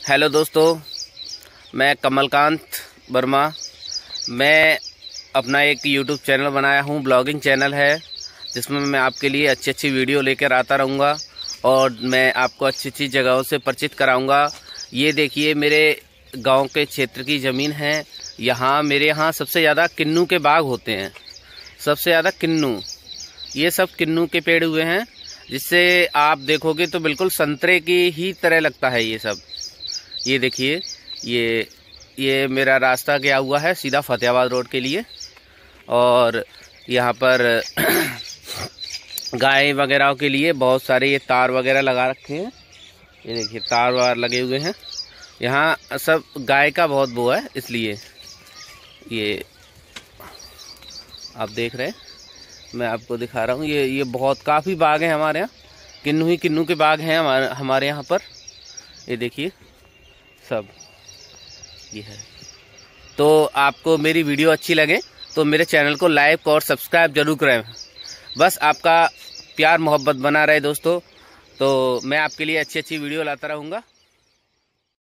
Hello दोस्तों, मैं कमलकांत वर्मा। मैं अपना एक यूट्यूब चैनल बनाया हूँ, ब्लॉगिंग चैनल है, जिसमें मैं आपके लिए अच्छी अच्छी वीडियो लेकर आता रहूँगा और मैं आपको अच्छी अच्छी जगहों से परिचित कराऊँगा। ये देखिए, मेरे गांव के क्षेत्र की ज़मीन है। मेरे यहाँ सबसे ज़्यादा किन्नू के बाग होते हैं, सबसे ज़्यादा किन्नू। ये सब किन्नू के पेड़ हुए हैं, जिससे आप देखोगे तो बिल्कुल संतरे की ही तरह लगता है ये सब। ये देखिए, ये मेरा रास्ता गया हुआ है सीधा फतेहाबाद रोड के लिए। और यहाँ पर गाय वगैरह के लिए बहुत सारे ये तार वगैरह लगा रखे हैं। ये देखिए, तार वार लगे हुए हैं। यहाँ सब गाय का बहुत वो है, इसलिए ये आप देख रहे हैं, मैं आपको दिखा रहा हूँ। ये बहुत काफ़ी बाग हैं हमारे यहाँ, किन्नू के बाग हैं हमारे यहाँ पर। ये देखिए सब ये है। तो आपको मेरी वीडियो अच्छी लगे तो मेरे चैनल को लाइक और सब्सक्राइब जरूर करें। बस आपका प्यार मोहब्बत बना रहे दोस्तों। तो मैं आपके लिए अच्छी अच्छी वीडियो लाता रहूँगा।